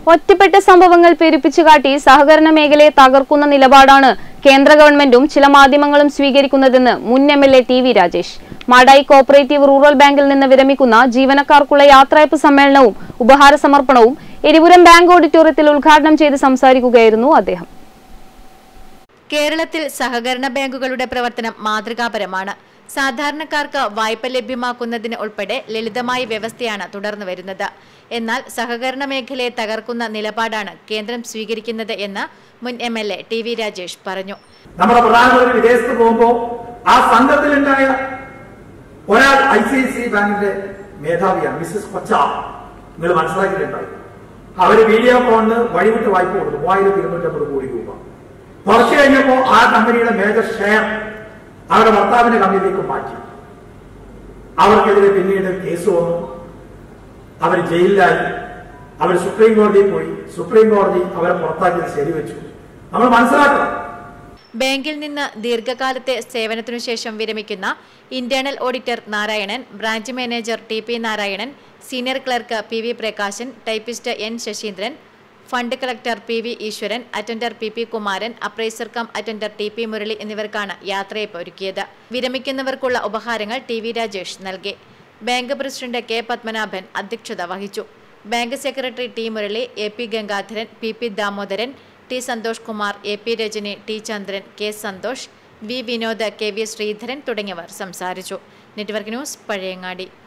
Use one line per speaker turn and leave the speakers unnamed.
ഒറ്റപ്പെട്ട സംഭവങ്ങൾ പെരുപ്പിച്ചു കാട്ടി സഹകരണ മേഖലയെ തകർക്കുന്ന നിലപാടാണ് കേന്ദ്ര ഗവൺമെന്റും ചില മാധ്യമങ്ങളും സ്വീകരിക്കുന്നതെന്ന് മുൻ MLA T V. Rajesh. Madayi cooperative rural ബാങ്കിൽ നിന്ന് വിരമിക്കുന്ന ജീവനക്കാർക്കുള്ള യാത്രയപ്പ് സമ്മേളനവും ഉപഹാര സമർപ്പണവും എരിപുരം ബാങ്ക് ഓഡിറ്റോറിയത്തിൽ ഉദ്ഘാടനം ചെയ്ത് സംസാരിക്കുകയായിരുന്നു അദ്ദേഹം.
കേരളത്തിൽ സഹകരണ ബാങ്കുകളുടെ പ്രവർത്തനം മാതൃകാപരമാണ്. സാധാരണക്കാർക്ക് വായ്പ ലഭ്യമാക്കുന്നതിന് ഉൾപ്പെടെ ലളിതമായ വ്യവസ്ഥയാണ് തുടർന്നു വരുന്നത്. എന്നാൽ സഹകരണ മേഖലയെ തകർക്കുന്ന നിലപാടാണ് കേന്ദ്രം സ്വീകരിക്കുന്നത് എന്ന് മുൻ എംഎൽഎ ടി.വി. രാജേഷ് പറഞ്ഞു.
നമ്മുടെ പ്രധാനമന്ത്രി വിദേശത്ത് പോകുമ്പോൾ ആ സംഘത്തിലുണ്ടായ ഒരാൾ ICICI ബാങ്കിന്റെ മേധാവിയാണ്, മിസ്സസ് കൊച്ച. നിങ്ങൾ മനസ്സിലാക്കിയിട്ടുണ്ടാവും. അവര് വീഡിയോ കോണിന് വഴിവിട്ട് വായ്പ കൊടുത്തു 3250 കോടി രൂപ. കുറച്ചു കഴിഞ്ഞപ്പോൾ ആ കമ്പനിയുടെ മേജർ ഷെയർ അവരുടെ ഭർത്താവിന്റെ കമ്പനിയിലേക്ക് മാറ്റി. അവർക്കെതിരെ പിന്നീട് കേസ് വന്നു. അവർ ജയിലിലായി. അവർ സുപ്രീം കോടതിയിൽ പോയി. സുപ്രീം കോടതി അവരെ പുറത്താക്കിയത് ശരിവെച്ചു. നമ്മൾ മനസ്സിലാക്കണം.
ബാങ്കിൽ നിന്ന് ദീർഘകാലത്തെ സേവനത്തിനു ശേഷം വിരമിക്കുന്ന internal auditor Narayanan, branch manager T P. Narayanan, senior clerk P V. Prakashan, typist N. Sasindran, fund collector P.V. Eswaran, attender P.P. Kumaran, appraiser cum attender T.P. Murali എന്നിവർക്കാണ് യാത്രയപ്പ് ഒരുക്കിയത്. വിരമിക്കുന്നവർക്കുള്ള ഉപഹാരങ്ങൾ ടി.വി. രാജേഷ് നൽകി. Bank president K. പത്മനാഭൻ അധ്യക്ഷത വഹിച്ചു. Bank secretary T. Murali, A.P. Gangadharan, P.P. Damodaran, T. Santhosh Kumar, A.P. Rajani, T. Chandran, K. Santhosh, V. Vinod, K.V. Sreedharan തുടങ്ങിയവർ സംസാരിച്ചു. Network news, Pazhayangadi.